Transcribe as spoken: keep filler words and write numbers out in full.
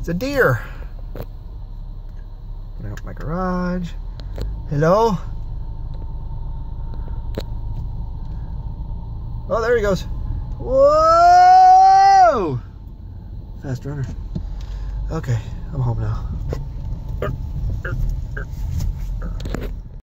It's a deer. Open up my garage. Hello? Oh, there he goes. Whoa! Fast runner. Okay, I'm home now.